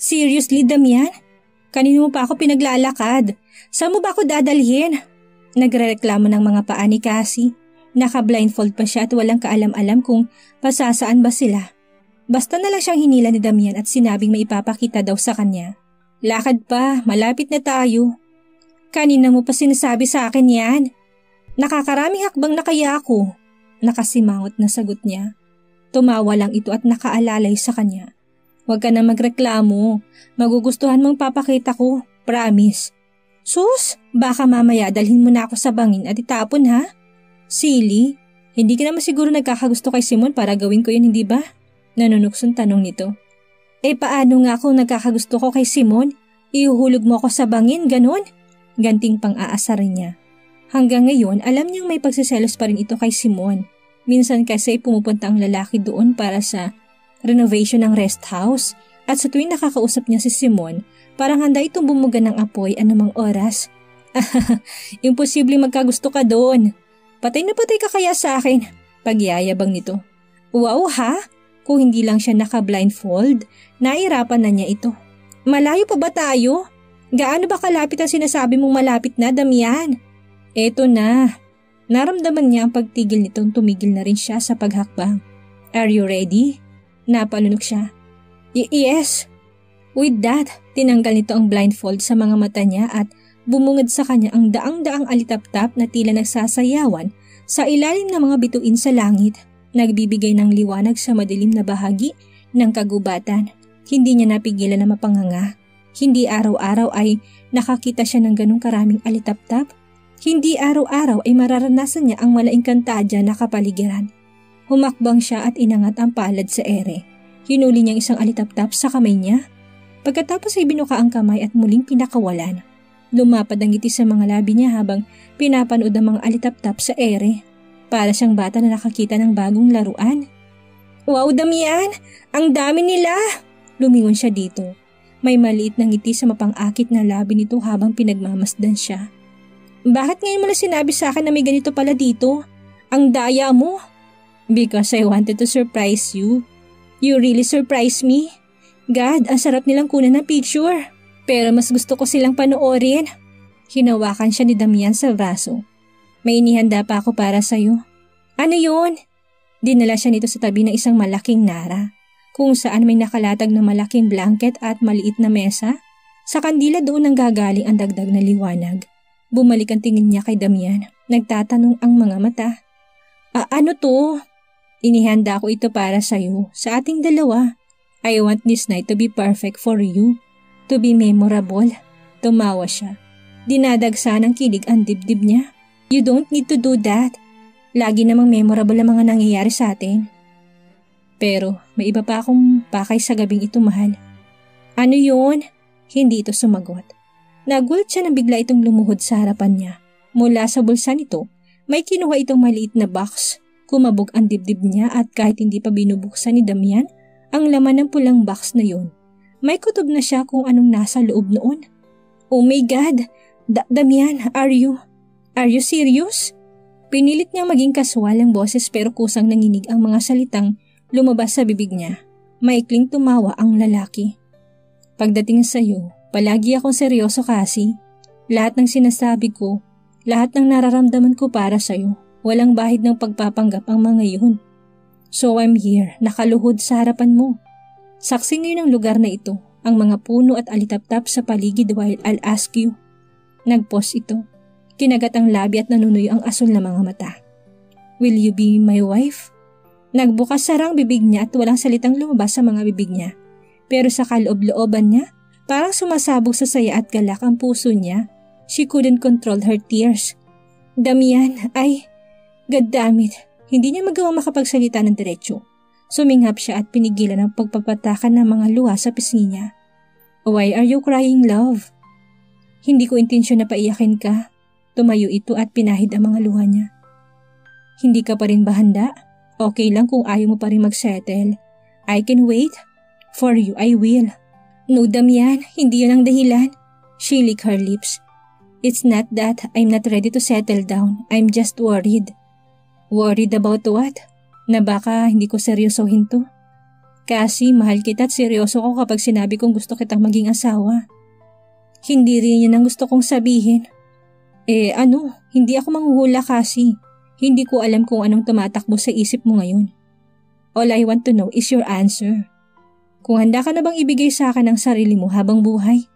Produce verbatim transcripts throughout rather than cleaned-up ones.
Seriously, Damian? Kanino mo pa ako pinaglalakad? Saan mo ba ako dadalhin? Nagrereklamo ng mga paa ni Cassie. Naka-blindfold pa siya at walang kaalam-alam kung pasasaan ba sila. Basta na lang siyang hinila ni Damian at sinabing may ipapakita daw sa kanya. Lakad pa, malapit na tayo. Kanina mo pa sinasabi sa akin yan? Nakakaraming hakbang na kaya ako. Nakasimangot na sagot niya. Tumawa lang ito at nakaalalay sa kanya. Huwag ka na magreklamo. Magugustuhan mong papakita ko. Promise. Sus, baka mamaya dalhin mo na ako sa bangin at itapon ha? Silly, hindi ka naman siguro nagkakagusto kay Simon para gawin ko yun, hindi ba? Nanunuksong tanong nito. Eh paano nga kung nagkakagusto ko kay Simon? Ihuhulog mo ako sa bangin, ganon? Ganting pang-aasarin niya. Hanggang ngayon, alam niyang may pagsiselos pa rin ito kay Simon. Minsan kasi pumupunta ang lalaki doon para sa renovation ng rest house at sa tuwing nakakausap niya si Simon, parang handa itong bumuga ng apoy anumang oras. Imposible magkagusto ka doon. Patay na patay ka kaya sa akin? Pagyayabang nito. Wow ha? Kung hindi lang siya naka-blindfold, nairapan na niya ito. Malayo pa ba tayo? Gaano ba kalapit ang sinasabi mong malapit na, Damian? Eto na. Naramdaman niya ang pagtigil nitong tumigil na rin siya sa paghakbang. Are you ready? Napalunok siya. Y- yes. With that, tinanggal nito ang blindfold sa mga mata niya at bumungad sa kanya ang daang-daang alitap-tap na tila nagsasayawan sa ilalim ng mga bituin sa langit, nagbibigay ng liwanag sa madilim na bahagi ng kagubatan. Hindi niya napigilan na mapanganga. Hindi araw-araw ay nakakita siya ng ganong karaming alitap-tap. Hindi araw-araw ay mararanasan niya ang malaking kantadya na kapaligiran. Humakbang siya at inangat ang palad sa ere. Hinuli niyang isang alitap-tap sa kamay niya. Pagkatapos ay binuka ang kamay at muling pinakawalan. Lumapad ang ngiti sa mga labi niya habang pinapanood ang mga alitap-tap sa ere. Para siyang bata na nakakita ng bagong laruan. Wow, Damian! Ang dami nila! Lumingon siya dito. May maliit na ngiti sa mapang-akit na labi nito habang pinagmamasdan siya. Bakit ngayon mo na sinabi sa akin na may ganito pala dito? Ang daya mo! Because I wanted to surprise you. You really surprised me. God, ang sarap nilang kunan ng picture. Pero mas gusto ko silang panoorin. Hinawakan siya ni Damian sa braso. May inihanda pa ako para sa'yo. Ano yun? Dinala siya nito sa tabi ng isang malaking nara, kung saan may nakalatag na malaking blanket at maliit na mesa. Sa kandila doon ang gagaling ang dagdag na liwanag. Bumalik ang tingin niya kay Damian. Nagtatanong ang mga mata. Ah, ano to? Inihanda ko ito para sa'yo, sa ating dalawa. I want this night to be perfect for you. To be memorable. Tumawa siya. Dinadagsa ng kilig ang dibdib niya. You don't need to do that. Lagi namang memorable ang mga nangyayari sa atin. Pero may iba pa akong pakay sa gabing ito, mahal. Ano yun? Hindi ito sumagot. Nagulat siya nang bigla itong lumuhod sa harapan niya. Mula sa bulsa nito, may kinuha itong maliit na box. Kumabog ang dibdib niya at kahit hindi pa binubuksan ni Damian, ang laman ng pulang box na yun. May kutob na siya kung anong nasa loob noon. Oh my God! Da- Damian, are you... Are you serious? Pinilit niyang maging kaswal ang boses pero kusang nanginig ang mga salitang lumabas sa bibig niya. Maikling tumawa ang lalaki. Pagdating sa iyo, palagi akong seryoso kasi. Lahat ng sinasabi ko, lahat ng nararamdaman ko para sa iyo. Walang bahid ng pagpapanggap ang mga iyon. So I'm here, nakaluhod sa harapan mo. Saksi ngayon ang lugar na ito, ang mga puno at alitap-tap sa paligid while I'll ask you. Nagpos ito. Kinagat ang labi at nanunoy ang asul na mga mata. Will you be my wife? Nagbukas sarang bibig niya at walang salitang lumabas sa mga bibig niya. Pero sa kaloob-looban niya, parang sumasabog sa saya at galak ang puso niya. She couldn't control her tears. Damian, ay... God damn it, hindi niya magawang makapagsalita ng diretsyo. Suminghap siya at pinigilan ang pagpapatakan ng mga luha sa pisngi niya. Why are you crying, love? Hindi ko intensyon na paiyakin ka. Tumayo ito at pinahid ang mga luha niya. Hindi ka pa rin ba handa? Okay lang kung ayaw mo pa rin magsettle. I can wait. For you, I will. No, Damian, hindi yun ang dahilan. She licked her lips. It's not that I'm not ready to settle down. I'm just worried. Worried about what? Na baka hindi ko seryosohin to? Kasi mahal kita at seryoso ko kapag sinabi kong gusto kitang maging asawa. Hindi rin yun ang gusto kong sabihin. Eh ano, hindi ako manghuhula kasi. Hindi ko alam kung anong tumatakbo sa isip mo ngayon. All I want to know is your answer. Kung handa ka na bang ibigay sa akin ang sarili mo habang buhay?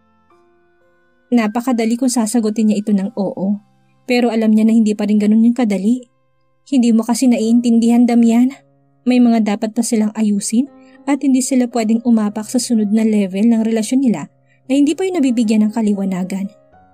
Napakadali kung sasagutin niya ito ng oo. Pero alam niya na hindi pa rin ganun yung kadali. Hindi mo kasi naiintindihan, Damian. May mga dapat pa silang ayusin at hindi sila pwedeng umapak sa sunod na level ng relasyon nila na hindi pa yung nabibigyan ng kaliwanagan.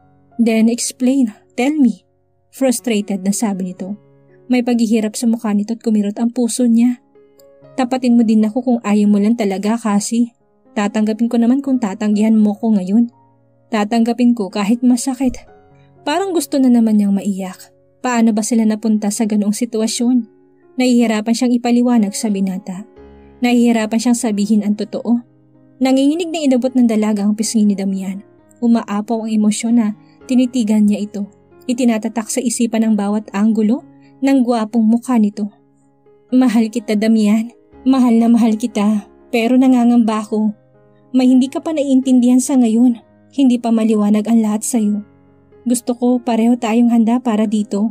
Then explain, tell me. Frustrated na sabi nito. May paghihirap sa mukha nito at kumirot ang puso niya. Tapatin mo din ako kung ayaw mo lang talaga kasi. Tatanggapin ko naman kung tatanggihan mo ko ngayon. Tatanggapin ko kahit masakit. Parang gusto na naman niyang maiyak. Paano ba sila napunta sa ganoong sitwasyon? Nahihirapan siyang ipaliwanag sa binata. Nahihirapan siyang sabihin ang totoo. Nanginginig na inabot ng dalaga ang pisngi ni Damian. Umaapaw ang emosyon na tinitigan niya ito. Itinatatak sa isipan ng bawat anggulo ng gwapong mukha nito. Mahal kita, Damian. Mahal na mahal kita. Pero nangangamba ako. May hindi ka pa naiintindihan sa ngayon. Hindi pa maliwanag ang lahat sa'yo. Gusto ko pareho tayong handa para dito.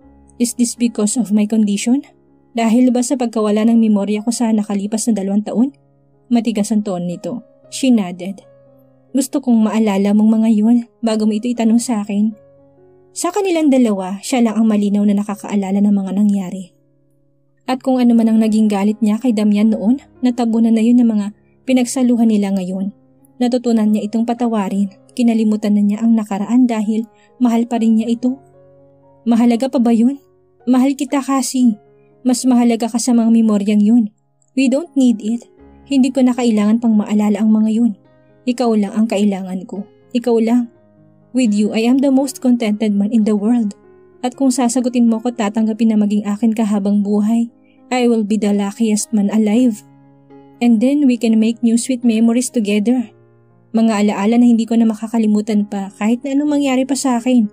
Is this because of my condition? Dahil ba sa pagkawala ng memorya ko sa nakalipas na dalawang taon? Matigas ang tono nito. She nodded. Gusto kong maalala mong mga yun bago mo ito itanong sa akin. Sa kanilang dalawa, siya lang ang malinaw na nakakaalala ng mga nangyari. At kung ano man ang naging galit niya kay Damian noon, natabunan na yun ng mga pinagsaluhan nila ngayon. Natutunan niya itong patawarin, kinalimutan na niya ang nakaraan dahil mahal pa rin niya ito. Mahalaga pa ba yun? Mahal kita kasi. Mas mahalaga ka sa mga memoryang yun. We don't need it. Hindi ko na kailangan pang maalala ang mga yun. Ikaw lang ang kailangan ko. Ikaw lang. With you, I am the most contented man in the world. At kung sasagutin mo ko tatanggapin na maging akin ka habang buhay, I will be the luckiest man alive. And then we can make new sweet memories together. Mga alaala na hindi ko na makakalimutan pa kahit na anong mangyari pa sa akin.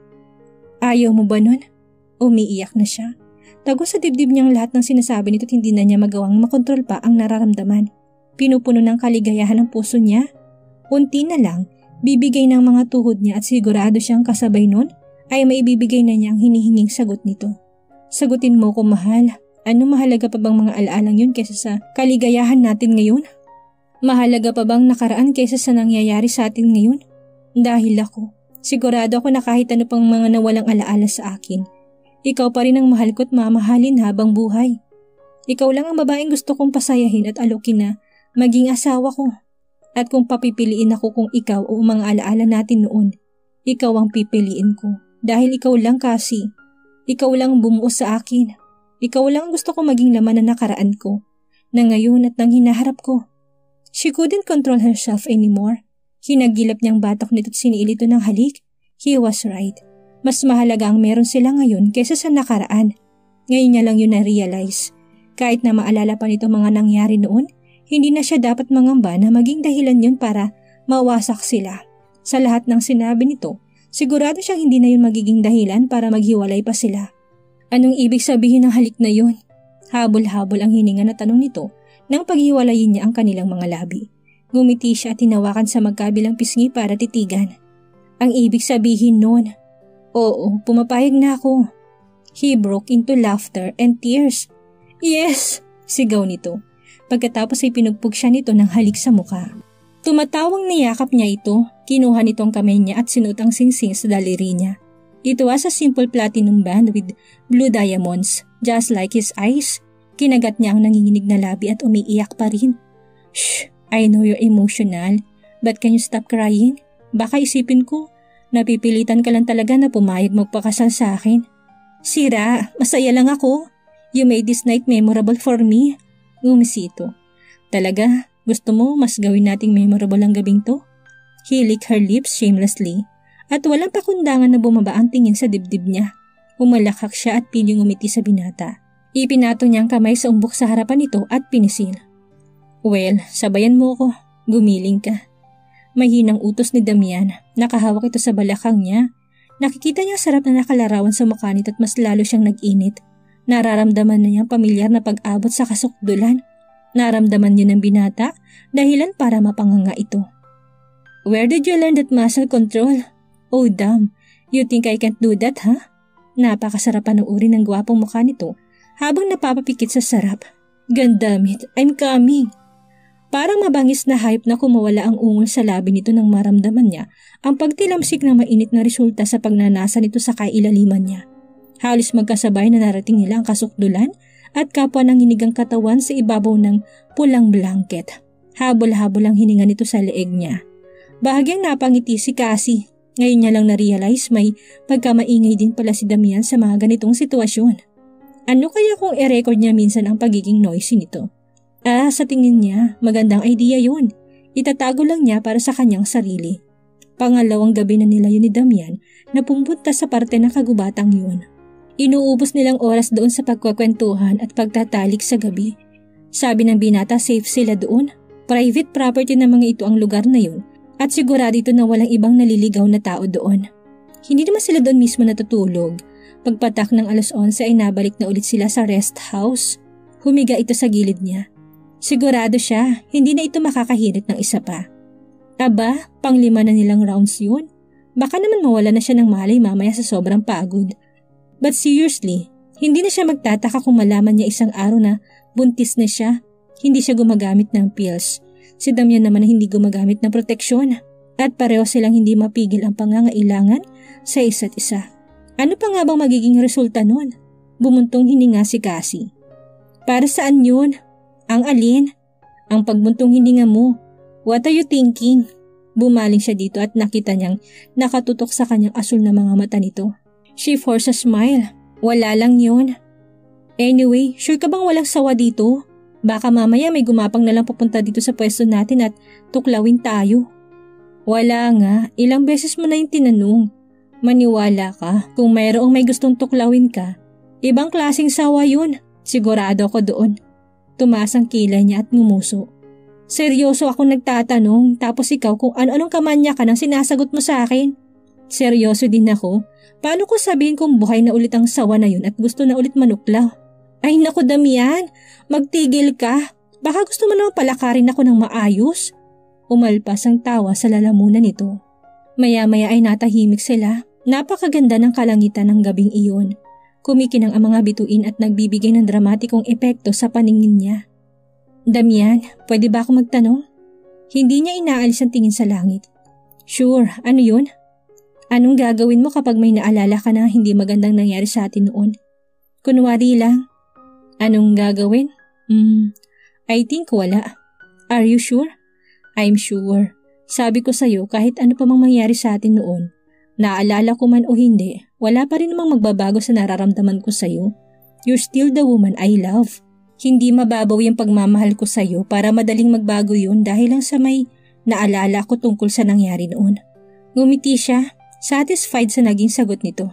Ayaw mo ba nun? Umiiyak na siya. Tago sa dibdib niyang lahat ng sinasabi nito at hindi na niya magawang makontrol pa ang nararamdaman. Pinupuno ng kaligayahan ang puso niya. Unti na lang, bibigay ng mga tuhod niya at sigurado siyang kasabay nun ay maibibigay na niya ang hinihinging sagot nito. Sagutin mo ko, mahal. Ano mahalaga pa bang mga alaalang yun kaysa sa kaligayahan natin ngayon? Mahalaga pa bang nakaraan kaysa sa nangyayari sa atin ngayon? Dahil ako, sigurado ako na kahit ano pang mga nawalang alaala sa akin, ikaw pa rin ang mahal ko at mamahalin habang buhay. Ikaw lang ang babaeng gusto kong pasayahin at alokin na maging asawa ko. At kung papipiliin ako kung ikaw o mga alaala natin noon, ikaw ang pipiliin ko. Dahil ikaw lang kasi. Ikaw lang bumuo sa akin. Ikaw lang gusto ko maging laman na nakaraan ko, na ngayon at nang hinaharap ko. She couldn't control herself anymore. Hinagilap niyang batok nito at siniil ito ng halik. He was right. Mas mahalaga ang meron sila ngayon kaysa sa nakaraan. Ngayon niya lang yun na-realize. Kahit na maalala pa nito mga nangyari noon, hindi na siya dapat mangamba na maging dahilan yun para mawasak sila. Sa lahat ng sinabi nito, sigurado siyang hindi na yun magiging dahilan para maghiwalay pa sila. Anong ibig sabihin ng halik na yun? Habol-habol ang hininga na tanong nito nang paghiwalayin niya ang kanilang mga labi. Ngumiti siya at tinawakan sa magkabilang pisngi para titigan. Ang ibig sabihin noon, oo, pumapayag na ako. He broke into laughter and tears. Yes! Sigaw nito. Pagkatapos ay pinugpog siya nito ng halik sa muka. Tumatawang niyakap niya ito, kinuha nitong kamay niya at sinuot ang singsing sa daliri niya. Ito was a simple platinum band with blue diamonds, just like his eyes. Kinagat niya ang nanginginig na labi at umiiyak pa rin. Shh! I know you're emotional, but can you stop crying? Baka isipin ko, napipilitan ka lang talaga na pumayag magpakasal sa akin. Sira, masaya lang ako. You made this night memorable for me. Ngumisito. Talaga, gusto mo mas gawin nating memorable ang gabing to? He licked her lips shamelessly at walang pakundangan na bumaba ang tingin sa dibdib niya. Umalakak siya at piling umiti sa binata. Ipinato niya ang kamay sa umbok sa harapan nito at pinisil. Well, sabayan mo ko. Gumiling ka. Mahinang utos ni Damian. Nakahawak ito sa balakang niya. Nakikita niya sarap na nakalarawan sa mukha nito at mas lalo siyang nag-init. Nararamdaman na niyang pamilyar na pag-abot sa kasukdulan. Naramdaman niyo ng binata, dahilan para mapanganga ito. Where did you learn that muscle control? Oh damn, you think I can't do that, ha? Huh? Napakasarap panuorin ng gwapong mukha nito habang napapapikit sa sarap. Gandamit, I'm coming. Parang mabangis na hype na kumawala ang ungol sa labi nito nang maramdaman niya ang pagtilamsik ng mainit na resulta sa pagnanasa nito sa kailaliman niya. Halos magkasabay na narating nila ang kasukdulan at kapwa ng hinigang katawan sa ibabaw ng pulang blanket. Habol-habol ang hininga nito sa leeg niya. Bahagyang napangiti si Cassie. Ngayon niya lang na-realize may pagkamaingay din pala si Damian sa mga ganitong sitwasyon. Ano kaya kung i-record niya minsan ang pagiging noisy nito? Ah, sa tingin niya, magandang idea yun. Itatago lang niya para sa kanyang sarili. Pangalawang gabi na nila yun ni Damian na pumunta sa parte ng kagubatang yun. Inuubos nilang oras doon sa pagkwakwentuhan at pagtatalik sa gabi. Sabi ng binata safe sila doon. Private property ng mga ito ang lugar na yun. At sigurado ito na walang ibang naliligaw na tao doon. Hindi naman sila doon mismo natutulog. Pagpatak ng alas onse ay nabalik na ulit sila sa rest house. Humiga ito sa gilid niya. Sigurado siya, hindi na ito makakahirit ng isa pa. Aba, panglima na nilang rounds yun. Baka naman mawala na siya ng malay mamaya sa sobrang pagod. But seriously, hindi na siya magtataka kung malaman niya isang araw na buntis na siya. Hindi siya gumagamit ng pills. Si Damian naman na hindi gumagamit ng proteksyon at pareho silang hindi mapigil ang pangangailangan sa isa't isa. Ano pa nga bang magiging resulta nun? Bumuntong hininga si Cassie. Para saan yun? Ang alin? Ang pagbuntong hininga mo. What are you thinking? Bumaling siya dito at nakita niyang nakatutok sa kanyang asul na mga mata nito. She forced a smile. Wala lang yun. Anyway, sure ka bang walang sawa dito? Baka mamaya may gumapang na lang papunta dito sa pwesto natin at tuklawin tayo. Wala nga, ilang beses mo na yung tinanong. Maniwala ka, kung mayroong may gustong tuklawin ka, ibang klaseng sawa yun, sigurado ako doon. Tumaas ang kilay niya at ngumuso. Seryoso akong nagtatanong tapos ikaw kung ano-anong kamanya ka nang sinasagot mo sa akin. Seryoso din ako, paano ko sabihin kung buhay na ulit ang sawa na yun at gusto na ulit manuklaw? Ay naku Damian, magtigil ka. Baka gusto mo naman palakarin ako ng maayos. Umalpas ang tawa sa lalamunan nito. Maya-maya ay natahimik sila. Napakaganda ng kalangitan ng gabing iyon. Kumikinang ang mga bituin at nagbibigay ng dramatikong epekto sa paningin niya. Damian, pwede ba ako magtanong? Hindi niya inaalis ang tingin sa langit. Sure, ano yun? Anong gagawin mo kapag may naalala ka na hindi magandang nangyari sa atin noon? Kunwari lang. Anong gagawin? Hmm, I think wala. Are you sure? I'm sure. Sabi ko sa'yo kahit ano pa mang mangyari sa atin noon, naalala ko man o hindi, wala pa rin namang magbabago sa nararamdaman ko sa'yo. You're still the woman I love. Hindi mababaw yung pagmamahal ko sa'yo para madaling magbago yun dahil lang sa may naalala ko tungkol sa nangyari noon. Ngumiti siya, satisfied sa naging sagot nito.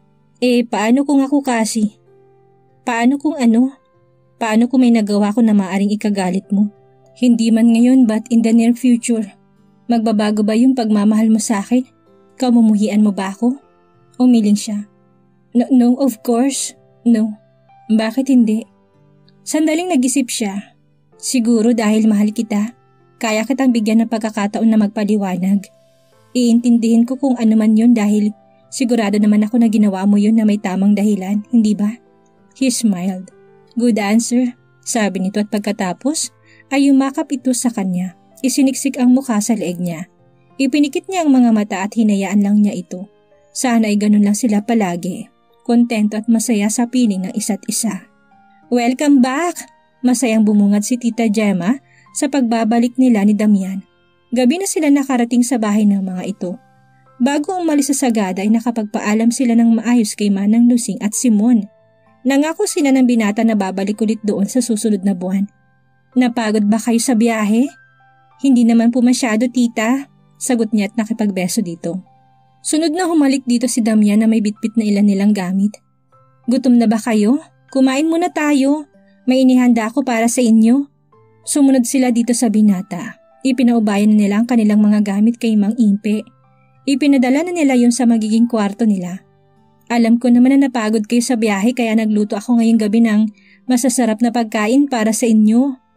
Eh, paano kung ako kasi? Paano kung ano? Paano kung may nagawa ko na maaring ikagalit mo? Hindi man ngayon but in the near future. Magbabago ba yung pagmamahal mo sa akin? Kamumuhian mo ba ako? Umiling siya. No, no, of course. No. Bakit hindi? Sandaling nag-isip siya. Siguro dahil mahal kita, kaya kitang bigyan ng pagkakataon na magpaliwanag. Iintindihin ko kung ano man yun dahil sigurado naman ako na ginawa mo yun na may tamang dahilan, hindi ba? He smiled. Good answer, sabi nito at pagkatapos ay yumakap ito sa kanya. Isiniksik ang mukha sa leeg niya. Ipinikit niya ang mga mata at hinayaan lang niya ito. Sana ay ganun lang sila palagi. Kontento at masaya sa piling ng isa't isa. Welcome back! Masayang bumungad si Tita Gemma sa pagbabalik nila ni Damian. Gabi na sila nakarating sa bahay ng mga ito. Bago umalis sa sagada ay nakapagpaalam sila ng maayos kay Manang Lusing at Simon. Nangako sila ng binata na babalik ulit doon sa susunod na buwan. Napagod ba kayo sa biyahe? Hindi naman po masyado, tita, sagot niya at nakipagbeso dito. Sunod na humalik dito si Damian na may bitbit na ilan nilang gamit. Gutom na ba kayo? Kumain muna tayo. May inihanda ako para sa inyo. Sumunod sila dito sa binata. Ipinaubayan na nila ang kanilang mga gamit kay Mang Impe. Ipinadala na nila yun sa magiging kwarto nila. Alam ko naman na napagod kayo sa biyahe kaya nagluto ako ngayong gabi ng masasarap na pagkain para sa inyo.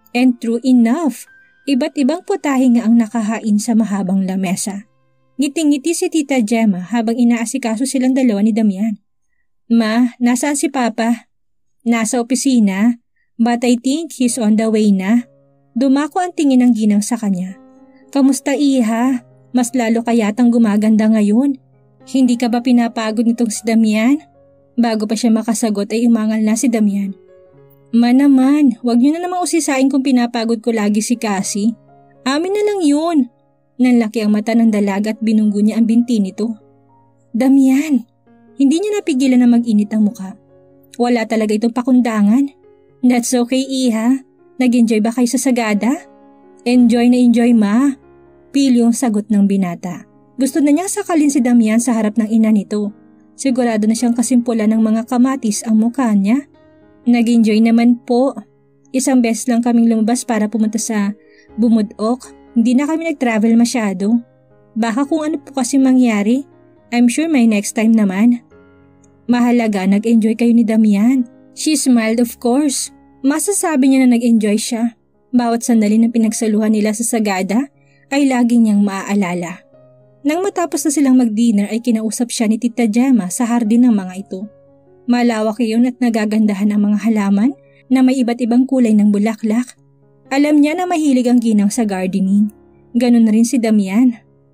And true enough, iba't ibang putahe nga ang nakahain sa mahabang lamesa. Ngiting-ngiti si Tita Gemma habang inaasikaso silang dalawa ni Damian. Ma, nasaan si Papa? Nasa opisina, but I think he's on the way na. Dumako ang tingin ng ginang sa kanya. Kamusta iha? Mas lalo ka yatang gumaganda ngayon. Hindi ka ba pinapagod nitong si Damian? Bago pa siya makasagot ay umangal na si Damian. Ma naman, wag niyo na namang usisain kung pinapagod ko lagi si Cassie. Amin na lang yun. Nanlaki ang mata ng dalaga at binunggo niya ang binti nito. Damian, hindi niya napigilan na mag-init ang muka. Wala talaga itong pakundangan. That's okay, iha. Nag-enjoy ba kayo sa sagada? Enjoy na enjoy, ma. Pilyong sagot ng binata. Gusto na niyang sakalin si Damian sa harap ng ina nito. Sigurado na siyang kasimpulan ng mga kamatis ang mukha niya. Nag-enjoy naman po. Isang beses lang kaming lumabas para pumunta sa Bumudok. Hindi na kami nag-travel masyado. Baka kung ano po kasi mangyari, I'm sure may next time naman. Mahalaga, nag-enjoy kayo ni Damian. She smiled of course. Masasabi niya na nag-enjoy siya. Bawat sandali na pinagsaluhan nila sa sagada ay lagi niyang maaalala. Nang matapos na silang mag-dinner ay kinausap siya ni Tita Gemma sa hardin ng mga ito. Malawak iyon at nagagandahan ang mga halaman na may iba't ibang kulay ng bulaklak. Alam niya na mahilig ang ginang sa gardening. Ganon na rin si Damian.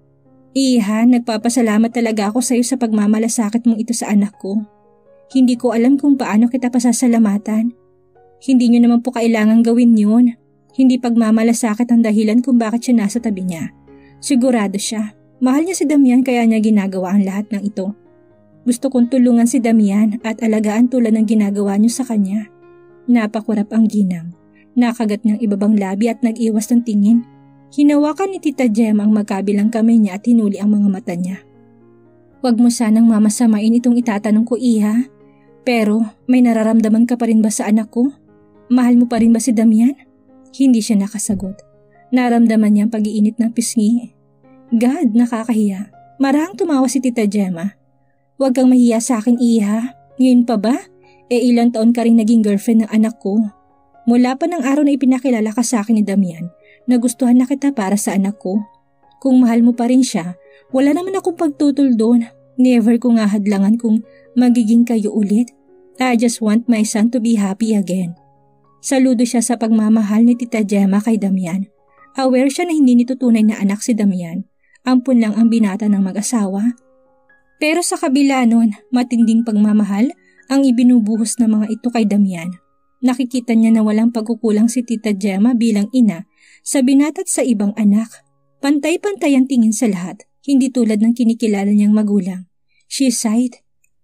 Iha, nagpapasalamat talaga ako sa iyo sa pagmamalasakit mong ito sa anak ko. Hindi ko alam kung paano kita pasasalamatan. Hindi niyo naman po kailangang gawin yun. Hindi pagmamalasakit ang dahilan kung bakit siya nasa tabi niya. Sigurado siya. Mahal niya si Damian kaya niya ginagawa ang lahat ng ito. Gusto kong tulungan si Damian at alagaan tulad ng ginagawa niyo sa kanya. Napakurap ang ginang. Nakagat niyang ibabang labi at nag-iwas ng tingin. Hinawakan ni Tita Gemma ang magkabilang kamay niya at hinuli ang mga mata niya. Huwag mo sanang mamasamain itong itatanong ko, iha. Pero may nararamdaman ka pa rin ba sa anak ko? Mahal mo pa rin ba si Damian? Hindi siya nakasagot. Naramdaman niya ang pag-iinit ng pisngi. God, nakakahiya. Marahang tumawa si Tita Gemma. Huwag kang mahiya sa akin, iha. Ngayon pa ba? E ilang taon ka rin naging girlfriend ng anak ko. Mula pa ng araw na ipinakilala ka sa akin ni Damian, nagustuhan na kita para sa anak ko. Kung mahal mo pa rin siya, wala naman akong pagtutol doon. Never ko nga hadlangan kung magiging kayo ulit. I just want my son to be happy again. Saludo siya sa pagmamahal ni Tita Gemma kay Damian. Aware siya na hindi nito tunay na anak si Damian. Ampun lang ang binata ng mag-asawa. Pero sa kabila nun, matinding pagmamahal ang ibinubuhos ng mga ito kay Damian. Nakikita niya na walang pagkukulang si Tita Gemma bilang ina sa binata at sa ibang anak. Pantay-pantay ang tingin sa lahat, hindi tulad ng kinikilala niyang magulang. She sighed.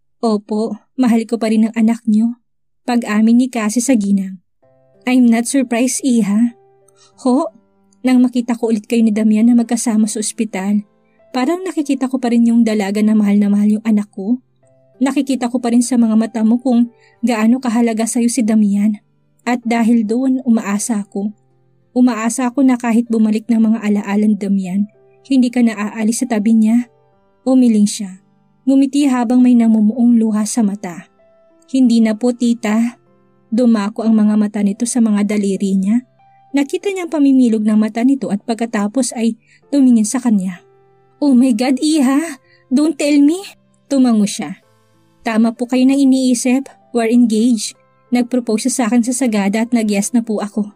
Opo, mahal ko pa rin ang anak niyo. Pag-amin ni Cassie sa ginang. I'm not surprised, iha. Ho, nang makita ko ulit kayo ni Damian na magkasama sa ospital, parang nakikita ko pa rin yung dalaga na mahal na mahal yung anak ko. Nakikita ko pa rin sa mga mata mo kung gaano kahalaga sa'yo si Damian. At dahil doon, umaasa ako. Umaasa ako na kahit bumalik ng mga alaala ni Damian, hindi ka naaalis sa tabi niya. Umiling siya. Ngumiti habang may namumuong luha sa mata. Hindi na po, tita. Dumako ang mga mata nito sa mga daliri niya. Nakita niyang pamimilog ng mata nito at pagkatapos ay tumingin sa kanya. Oh my God, iha! Don't tell me! Tumango siya. Tama po kayo nang iniisip. We're engaged. Nag-propose siya sa akin sa sagada at nag-yes na po ako.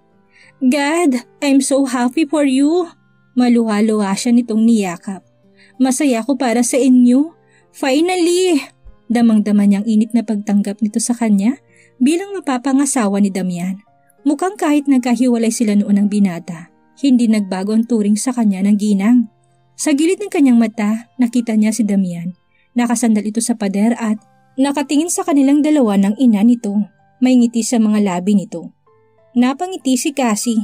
God, I'm so happy for you. Maluha-luha siya nitong niyakap. Masaya ko para sa inyo. Finally! Damang-dama niyang init na pagtanggap nito sa kanya bilang mapapangasawa ni Damian. Mukhang kahit nagkahiwalay sila noon ng binata, hindi nagbago ang turing sa kanya ng ginang. Sa gilid ng kanyang mata, nakita niya si Damian. Nakasandal ito sa pader at nakatingin sa kanilang dalawa ng ina nito. May ngiti sa mga labi nito. Napangiti si Cassie.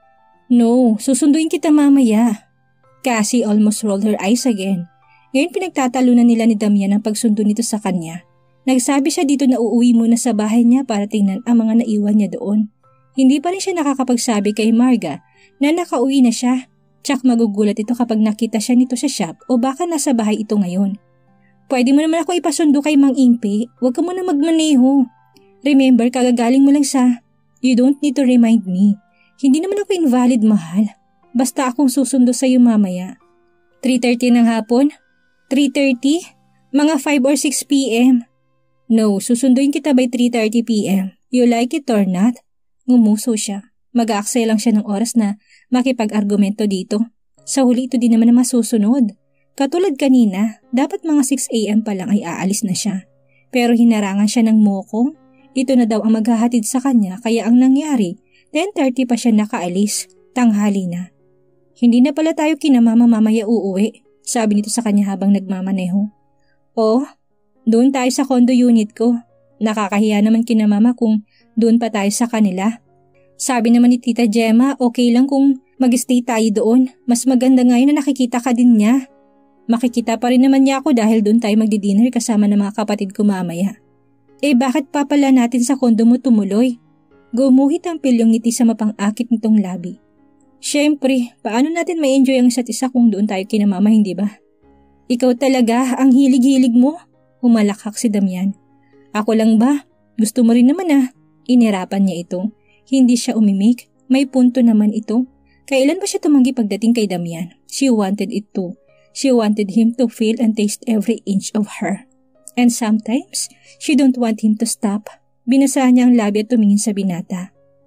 No, susunduin kita mamaya. Cassie almost rolled her eyes again. Ngayon pinagtatalunan nila ni Damian ang pagsundo nito sa kanya. Nagsabi siya dito na uuwi muna sa bahay niya para tingnan ang mga naiwan niya doon. Hindi pa rin siya nakakapagsabi kay Marga na nakauwi na siya. Tsak magugulat ito kapag nakita siya nito sa shop o baka nasa bahay ito ngayon. Pwede mo naman ako ipasundo kay Mang Impe, huwag ka muna magmaneho. Remember, kagagaling mo lang sa... You don't need to remind me. Hindi naman ako invalid, mahal. Basta akong susundo sa'yo mamaya. three thirty ng hapon? three thirty? Mga five or six p m? No, susunduin kita by three thirty p m. You like it or not? Ngumuso siya. Mag-aaksaya lang siya ng oras na makipag-argumento dito. Sa huli ito din naman na masusunod. Katulad kanina, dapat mga six a m pa lang ay aalis na siya. Pero hinarangan siya ng moko. Ito na daw ang maghahatid sa kanya kaya ang nangyari, ten thirty pa siya nakaalis, tanghali na. Hindi na pala tayo kinamama mamaya uuwi, sabi nito sa kanya habang nagmamaneho. Oh, doon tayo sa condo unit ko. Nakakahiya naman kinamama kung doon pa tayo sa kanila. Sabi naman ni Tita Gemma, okay lang kung mag-stay tayo doon. Mas maganda ngayon na nakikita ka din niya. Makikita pa rin naman niya ako dahil doon tayo magdi-dinner kasama ng mga kapatid ko mamaya. Eh bakit pa pala natin sa kondo mo tumuloy? Gumuhit ang pilyong ngiti sa mapang-akit nitong labi. Siyempre, paano natin ma-enjoy ang isa't isa kung doon tayo kinamama, hindi ba? Ikaw talaga, ang hilig-hilig mo. Humalakhak si Damian. Ako lang ba? Gusto mo rin naman ah. Inirapan niya ito. Hindi siya umimik. May punto naman ito. Kailan ba siya tumanggi pagdating kay Damian? She wanted it too. She wanted him to feel and taste every inch of her. And sometimes, she don't want him to stop. Binasahan niya ang labi at tumingin sa binata.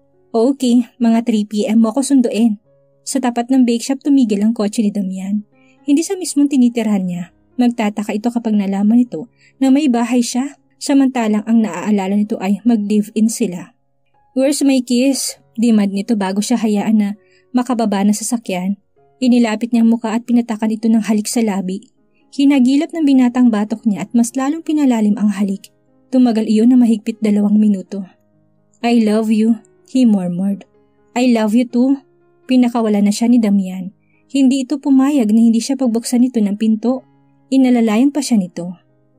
Okay, mga three p m mo ako sunduin. Sa tapat ng bake shop tumigil ang kotse ni Damian. Hindi sa mismong tinitirhan niya. Magtataka ito kapag nalaman nito na may bahay siya, samantalang ang naaalala nito ay mag-live-in sila. Where's my kiss? Dimad nito bago siya hayaan na makababa na sa sasakyan. Inilapit niyang muka at pinatakan ito ng halik sa labi. Hinagilap ng binatang batok niya at mas lalong pinalalim ang halik. Tumagal iyon na mahigpit dalawang minuto. I love you, he murmured. I love you too. Pinakawala na siya ni Damian. Hindi ito pumayag na hindi siya pagbuksan nito ng pinto. Inalalayan pa siya nito.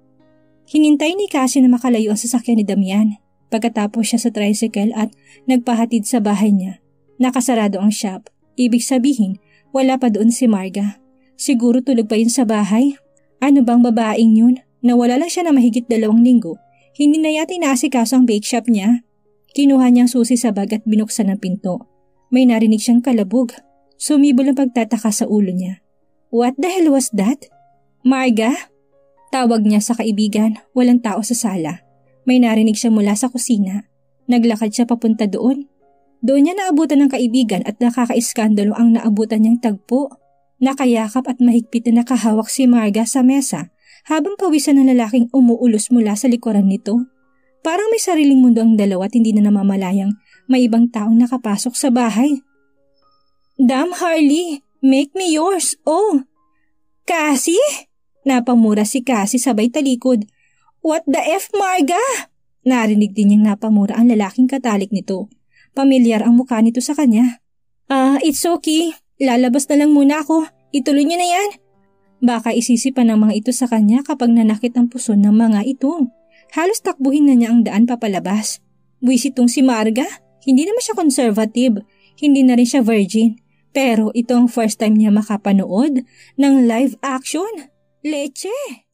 Hinintay ni Cassie na makalayo ang sasakyan ni Damian. Pagkatapos siya sa tricycle at nagpahatid sa bahay niya. Nakasarado ang shop. Ibig sabihin, wala pa doon si Marga. Siguro tulog pa yun sa bahay. Ano bang babaeng yun? Nawala lang siya na mahigit dalawang linggo. Hindi na yata inaasikaso ang bake shop niya. Kinuha niyang susi sa bag at binuksan ang pinto. May narinig siyang kalabog. Sumibol ang pagtataka sa ulo niya. What the hell was that? Marga? Tawag niya sa kaibigan. Walang tao sa sala. May narinig siya mula sa kusina. Naglakad siya papunta doon. Doon niya naabutan ng kaibigan at nakakaiskandalo ang naabutan niyang tagpo. Nakayakap at mahigpit na nakahawak si Marga sa mesa habang pawisan ng lalaking umuulos mula sa likuran nito. Parang may sariling mundo ang dalawa at hindi na namamalayang may ibang taong nakapasok sa bahay. Damn Harley, make me yours, oh! Cassie? Napamura si Cassie sabay talikod. What the F, Marga? Narinig din niyang napamura ang lalaking katalik nito. Pamilyar ang mukha nito sa kanya. Ah, uh, it's okay. Lalabas na lang muna ako. Ituloy niyo na yan. Baka isisipan ng mga ito sa kanya kapag nanakit ang puson ng mga ito. Halos takbuhin na niya ang daan papalabas. Buwis itong si Marga. Hindi naman siya conservative. Hindi na rin siya virgin. Pero ito ang first time niya makapanood ng live action. Leche!